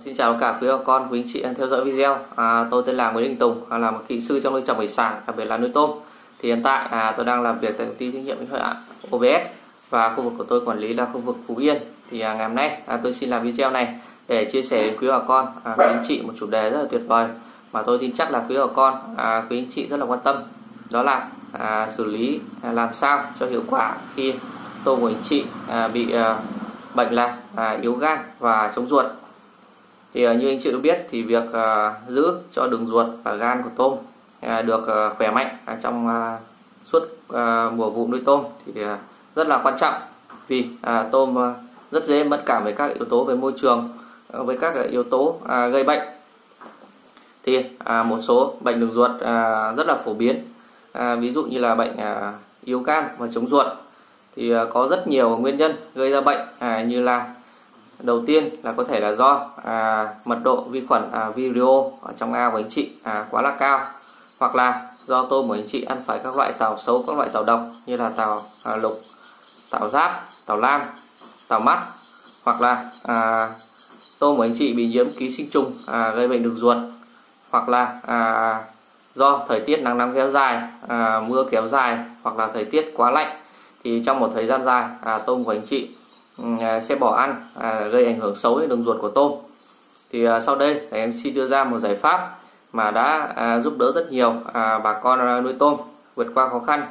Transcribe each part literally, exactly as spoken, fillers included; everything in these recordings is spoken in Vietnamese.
Xin chào cả quý bà con, quý anh chị đang theo dõi video. À, tôi tên là Nguyễn Đình Tùng, à, là một kỹ sư trong nuôi trồng thủy sản, đặc biệt là nuôi tôm. Thì hiện tại à, tôi đang làm việc tại công ty trách nhiệm hữu hạn o bê ét và khu vực của tôi quản lý là khu vực Phú Yên. Thì à, ngày hôm nay à, tôi xin làm video này để chia sẻ với quý bà con, à, quý anh chị một chủ đề rất là tuyệt vời mà tôi tin chắc là quý bà con, à, quý anh chị rất là quan tâm. Đó là à, xử lý à, làm sao cho hiệu quả khi tôm của anh chị à, bị à, bệnh là à, yếu gan và chống ruột. Thì uh, như anh chị đã biết thì việc uh, giữ cho đường ruột và gan của tôm uh, được uh, khỏe mạnh uh, trong uh, suốt uh, mùa vụ nuôi tôm thì uh, rất là quan trọng, vì uh, tôm uh, rất dễ mẫn cảm với các yếu tố về môi trường, uh, với các uh, yếu tố uh, gây bệnh. Thì uh, một số bệnh đường ruột uh, rất là phổ biến, uh, ví dụ như là bệnh uh, yếu gan và chống ruột thì uh, có rất nhiều nguyên nhân gây ra bệnh, uh, như là đầu tiên là có thể là do à, mật độ vi khuẩn à, Vibrio ở trong ao của anh chị à, quá là cao, hoặc là do tôm của anh chị ăn phải các loại tảo xấu, các loại tảo độc như là tảo à, lục, tảo giáp, tảo lam, tảo mắt, hoặc là à, tôm của anh chị bị nhiễm ký sinh trùng à, gây bệnh đường ruột, hoặc là à, do thời tiết nắng nóng kéo dài, à, mưa kéo dài, hoặc là thời tiết quá lạnh thì trong một thời gian dài à, tôm của anh chị sẽ bỏ ăn, à, gây ảnh hưởng xấu đến đường ruột của tôm. Thì à, sau đây em xin đưa ra một giải pháp mà đã à, giúp đỡ rất nhiều à, bà con nuôi tôm vượt qua khó khăn.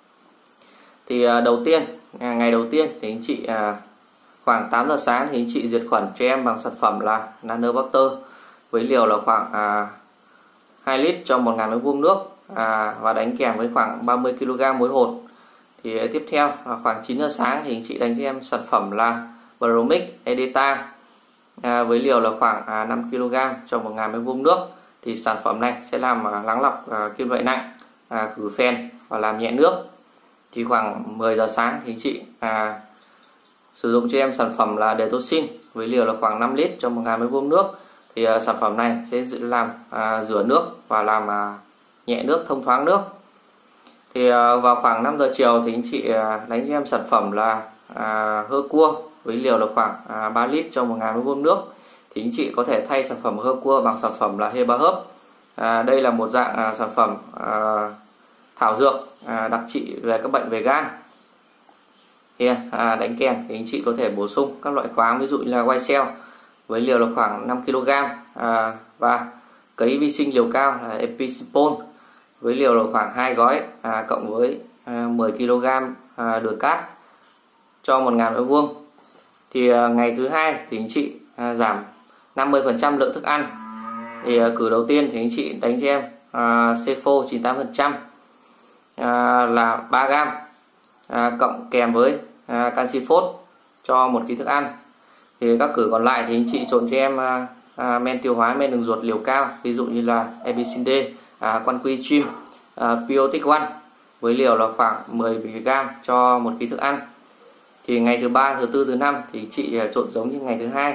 Thì à, đầu tiên à, ngày đầu tiên thì anh chị à, khoảng tám giờ sáng thì anh chị diệt khuẩn cho em bằng sản phẩm là Nanobacter với liều là khoảng à, hai lít cho một nghìn mét vuông nước, à, và đánh kèm với khoảng ba mươi ki lô gam muối hột. Thì tiếp theo là khoảng chín giờ sáng thì anh chị đánh cho em sản phẩm là Bromix Edeta à, với liều là khoảng à, năm ki lô gam cho một nghìn mét vuông nước. Thì sản phẩm này sẽ làm à, lắng lọc à, kim loại nặng, à, khử phèn và làm nhẹ nước. Thì khoảng mười giờ sáng thì anh chị à, sử dụng cho em sản phẩm là Detoxin với liều là khoảng năm lít cho một nghìn mét vuông nước. Thì à, sản phẩm này sẽ làm à, rửa nước và làm à, nhẹ nước, thông thoáng nước. Thì vào khoảng năm giờ chiều thì anh chị đánh cho em sản phẩm là à, hơ cua với liều là khoảng à, ba lít cho một nghìn mét vuông nước. Thì anh chị có thể thay sản phẩm hơ cua bằng sản phẩm là Heba Hub. À, đây là một dạng à, sản phẩm à, thảo dược à, đặc trị về các bệnh về gan. Thì à, đánh kèm thì anh chị có thể bổ sung các loại khoáng, ví dụ như là Wycel với liều là khoảng năm ki lô gam, à, và cấy vi sinh liều cao là Episipol với liều là khoảng hai gói, à, cộng với à, mười ki lô gam à, đường cát cho một nghìn mét vuông. Thì à, ngày thứ hai thì anh chị à, giảm năm mươi phần trăm lượng thức ăn. Thì à, cử đầu tiên thì anh chị đánh cho em à, Cefo chín mươi tám phần trăm à, là ba gam, à, cộng kèm với à, canxi phốt cho một ký thức ăn. Thì các cử còn lại thì anh chị trộn cho em à, à, men tiêu hóa, men đường ruột liều cao, ví dụ như là Ebicin D, À, quan quy trim, à, Biotic One với liều là khoảng mười mi li gam cho một ký thức ăn. Thì ngày thứ ba, thứ tư, thứ năm thì chị à, trộn giống như ngày thứ hai.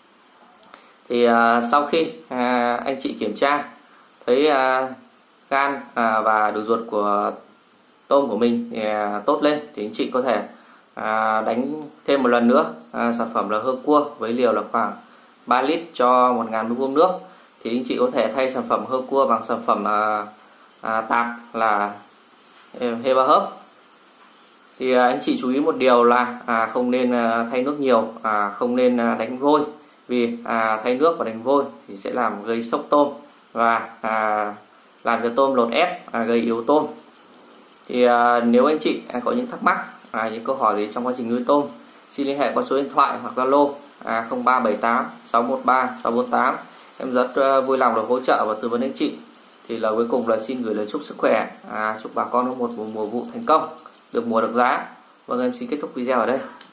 Thì à, sau khi à, anh chị kiểm tra thấy à, gan à, và đường ruột của tôm của mình thì, à, tốt lên thì anh chị có thể à, đánh thêm một lần nữa à, sản phẩm là hơ cua với liều là khoảng ba lít cho một nghìn mét vuông nước. Thì anh chị có thể thay sản phẩm hơ cua bằng sản phẩm à, à, tạp là Heba Hub. Thì à, anh chị chú ý một điều là à, không nên à, thay nước nhiều, à, không nên à, đánh vôi, vì à, thay nước và đánh vôi thì sẽ làm gây sốc tôm và à, làm cho tôm lột ép, à, gây yếu tôm. Thì à, nếu anh chị à, có những thắc mắc, à, những câu hỏi gì trong quá trình nuôi tôm, xin liên hệ qua số điện thoại hoặc Zalo à, không ba bảy tám sáu một ba sáu bốn tám. Em rất uh, vui lòng được hỗ trợ và tư vấn anh chị. Thì là cuối cùng là xin gửi lời chúc sức khỏe, à, chúc bà con có một mùa vụ thành công, được mùa được giá. Vâng, em xin kết thúc video ở đây.